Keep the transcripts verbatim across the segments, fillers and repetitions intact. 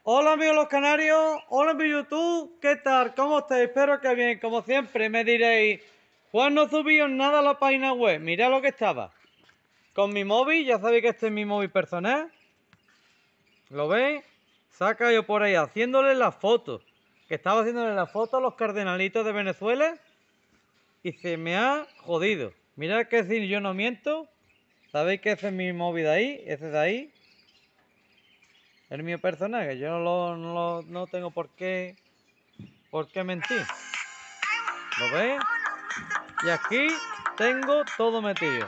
Hola amigos los canarios, hola mi YouTube, ¿qué tal? ¿Cómo estáis? Espero que bien, como siempre me diréis, Juan no subió nada a la página web, mirad lo que estaba. Con mi móvil, ya sabéis que este es mi móvil personal, ¿lo veis? Saca yo por ahí haciéndole las fotos, que estaba haciéndole las fotos a los cardenalitos de Venezuela y se me ha jodido. Mirad que si yo no miento, sabéis que ese es mi móvil de ahí, ese de ahí. El mío personal, que yo no, lo, no, lo, no tengo por qué, por qué mentir. ¿Lo ves? Y aquí tengo todo metido.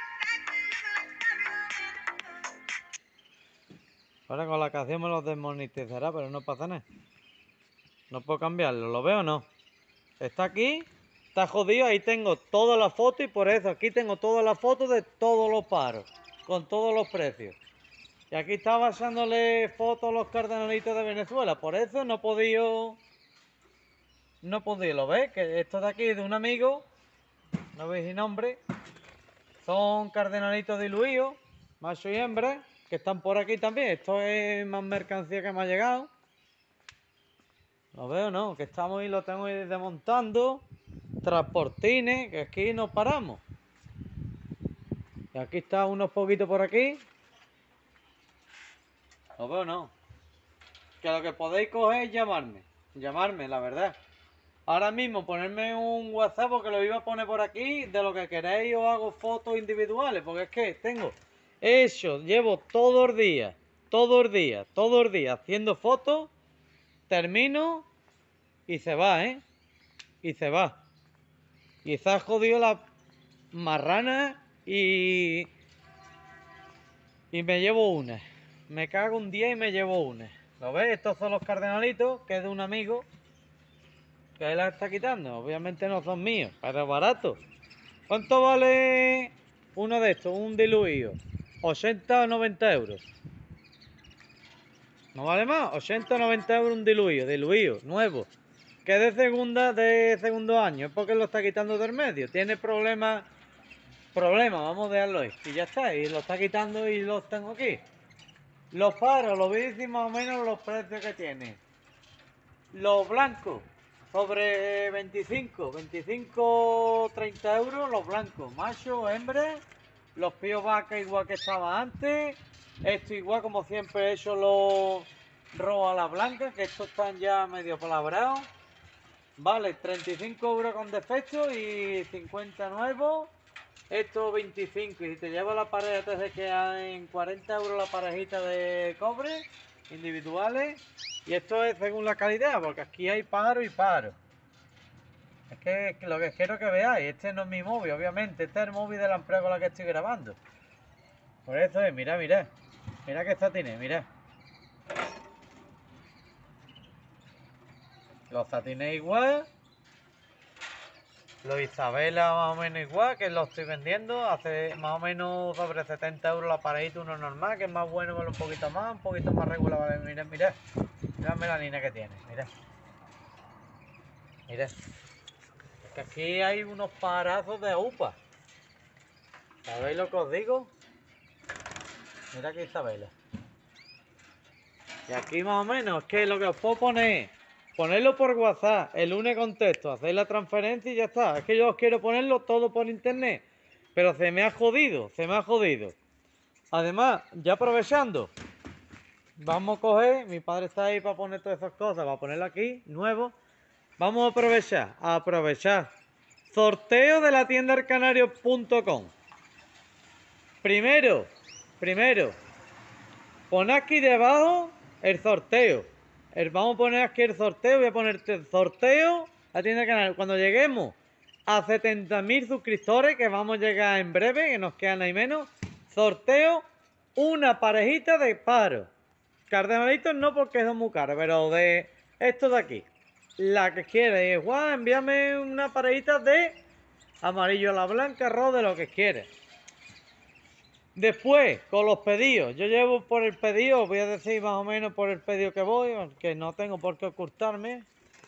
Ahora con la canción me lo desmonetizará, pero no pasa nada. No puedo cambiarlo, ¿lo veo o no? Está aquí, está jodido, ahí tengo todas las fotos y por eso aquí tengo todas las fotos de todos los paros, con todos los precios. Y aquí estaba echándole fotos a los cardenalitos de Venezuela, por eso no he podido... No he podido, ¿lo ves? Que esto de aquí es de un amigo, no veis el nombre, son cardenalitos diluidos, macho y hembra, que están por aquí también. Esto es más mercancía que me ha llegado. Lo veo, ¿no? Que estamos y lo tengo ahí desmontando. Transportines, que aquí no paramos. Y aquí está unos poquitos por aquí. Lo veo, ¿no? Que lo que podéis coger es llamarme. Llamarme, la verdad. Ahora mismo ponerme un WhatsApp porque lo iba a poner por aquí. De lo que queréis os hago fotos individuales. Porque es que tengo hecho, llevo todo el día, todo el día, todo el día haciendo fotos. Termino y se va, ¿eh? Y se va. Y se ha jodido la marrana y... Y me llevo una. Me cago un día y me llevo una. ¿Lo ves? Estos son los cardenalitos, que es de un amigo. Que él la está quitando. Obviamente no son míos, pero barato. ¿Cuánto vale uno de estos? Un diluido. ochenta o noventa euros. ¿No vale más? ochenta o noventa euros un diluido. Diluido, nuevo. Que de segunda, de segundo año. Es porque lo está quitando del medio. Tiene problemas. Problemas, vamos a dejarlo ahí. Y ya está. Y lo está quitando y los tengo aquí. Los paros, los voy a decir más o menos los precios que tiene. Los blancos, sobre veinticinco, veinticinco, treinta euros los blancos. Macho, hembra. Los píos vaca igual que estaba antes. Esto igual como siempre he hecho los rojos a la blanca, que estos están ya medio palabrados. Vale, treinta y cinco euros con defecto y cincuenta nuevos. Esto veinticinco. Y si te lleva la pareja, te se queda en cuarenta euros la parejita de cobre individuales. Y esto es según la calidad, porque aquí hay paro y paro. Es que, que lo que quiero que veáis, este no es mi móvil, obviamente. Este es el móvil de la empresa con la que estoy grabando. Por eso es, mira, mira. Mira que tiene, mira. Los satines igual. Los Isabela más o menos igual, que los estoy vendiendo. Hace más o menos sobre setenta euros la parejita, uno normal, que es más bueno, vale un poquito más, un poquito más regular. Vale, mirad, mirad. Mirad la línea que tiene, mirad. Mirad. Es que aquí hay unos parazos de upa. ¿Sabéis lo que os digo? Mira aquí Isabela. Y aquí más o menos, es que lo que os puedo poner, ponerlo por WhatsApp, el lunes contesto, hacéis la transferencia y ya está. Es que yo os quiero ponerlo todo por internet, pero se me ha jodido, se me ha jodido. Además, ya aprovechando, vamos a coger, mi padre está ahí para poner todas esas cosas, va a ponerlo aquí, nuevo. Vamos a aprovechar, a aprovechar. Sorteo de la tienda arcanario punto com. Primero, primero, pon aquí debajo el sorteo. El, vamos a poner aquí el sorteo, voy a ponerte el sorteo, la tienda arcanario. Cuando lleguemos a setenta mil suscriptores, que vamos a llegar en breve, que nos quedan ahí menos, sorteo una parejita de paro. Cardenalitos no porque son muy caros, pero de esto de aquí. La que quiere, Juan, envíame una parejita de amarillo a la blanca, rojo, de lo que quiere. Después, con los pedidos. Yo llevo por el pedido, voy a decir más o menos por el pedido que voy, que no tengo por qué ocultarme.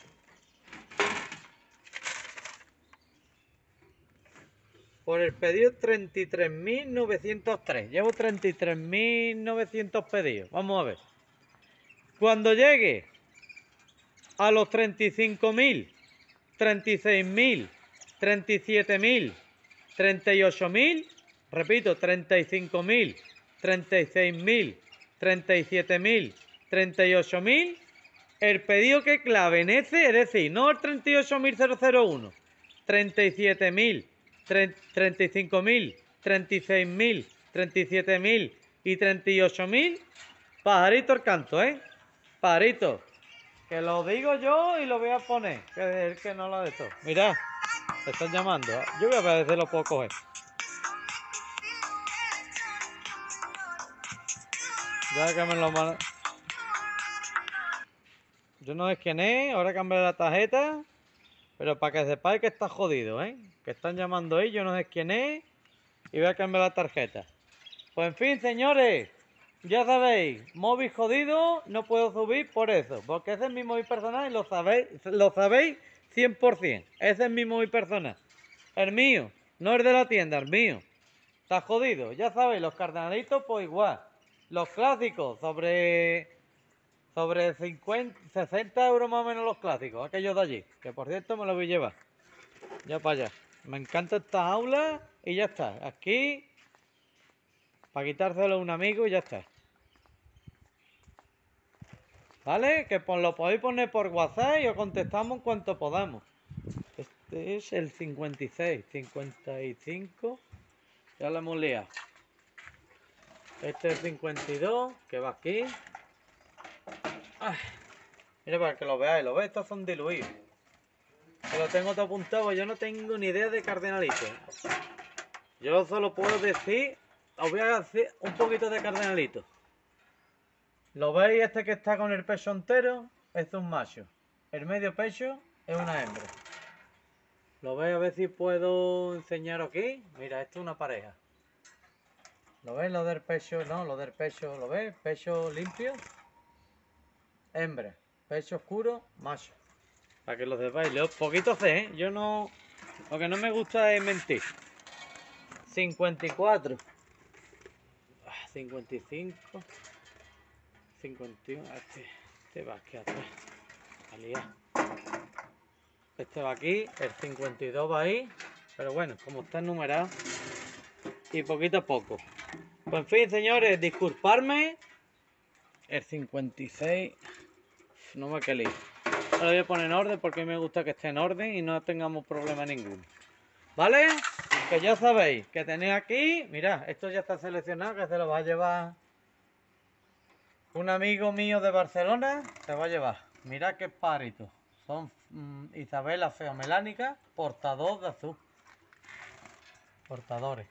Por el pedido treinta y tres mil novecientos tres. Llevo treinta y tres mil novecientos pedidos. Vamos a ver. Cuando llegue a los treinta y cinco mil, treinta y seis mil, treinta y siete mil, treinta y ocho mil, repito, treinta y cinco mil, treinta y seis mil, treinta y siete mil, treinta y ocho mil, el pedido que clave en ese, es decir, no el treinta y ocho mil uno, treinta y siete mil, treinta y cinco mil, treinta y seis mil, treinta y siete mil y treinta y ocho mil, pajarito el canto, ¿eh? Pajarito, que lo digo yo y lo voy a poner, que es el que no lo de esto. Mirad, te están llamando, ¿eh? Yo voy a ver si lo puedo coger. Ya que me lo man... Yo no sé quién es, ahora cambiaré la tarjeta, pero para que sepáis que está jodido, ¿eh? Que están llamando ahí, yo no sé quién es, y voy a cambiar la tarjeta. Pues en fin, señores, ya sabéis, móvil jodido, no puedo subir por eso, porque ese es mi móvil personal y lo sabéis, lo sabéis cien por cien. Ese es mi móvil personal. El mío, no el de la tienda, el mío. Está jodido, ya sabéis, los cardenalitos pues igual. Los clásicos, sobre, sobre cincuenta, sesenta euros más o menos los clásicos, aquellos de allí. Que por cierto me los voy a llevar. Ya para allá. Me encanta esta aula y ya está. Aquí, para quitárselo a un amigo y ya está. ¿Vale? Que pues lo podéis poner por WhatsApp y os contestamos en cuanto podamos. Este es el cincuenta y seis, cincuenta y cinco. Ya lo hemos liado. Este es el cincuenta y dos, que va aquí. Ay, mira para que lo veáis, lo veis, estos son diluidos. Que lo tengo todo apuntado, yo no tengo ni idea de cardenalito. Yo solo puedo decir, os voy a hacer un poquito de cardenalito. ¿Lo veis? Este que está con el pecho entero es un macho. El medio pecho es una hembra. ¿Lo veis? A ver si puedo enseñaros aquí. Mira, esto es una pareja. ¿Lo veis? Lo del pecho, no, lo del pecho, ¿lo veis? Pecho limpio. Hembra. Pecho oscuro, macho. Para que lo sepáis. Yo poquito sé, ¿eh? Yo no... Lo que no me gusta es mentir. cincuenta y cuatro. cincuenta y cinco. cincuenta y uno. Este, este va aquí atrás. Alía. Este va aquí. El cincuenta y dos va ahí. Pero bueno, como está numerado. Y poquito a poco. Pues en fin, señores, disculparme. El cincuenta y seis. No me que lío. Ahora lo voy a poner en orden porque me gusta que esté en orden y no tengamos problema ninguno. ¿Vale? Que ya sabéis que tenéis aquí. Mirad, esto ya está seleccionado, que se lo va a llevar un amigo mío de Barcelona. Se va a llevar. Mirad qué paritos. Son mmm, Isabela feomelánica, portador de azul. Portadores.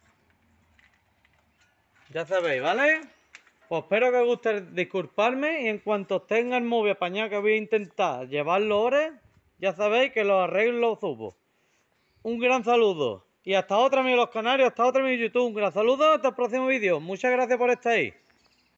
Ya sabéis, ¿vale? Pues espero que os guste disculparme y en cuanto tenga el móvil apañado, que voy a intentar llevarlo ahora, ya sabéis que lo arreglo, subo. Un gran saludo y hasta otra, amigos los canarios, hasta otra, amigos YouTube. Un gran saludo, hasta el próximo vídeo. Muchas gracias por estar ahí.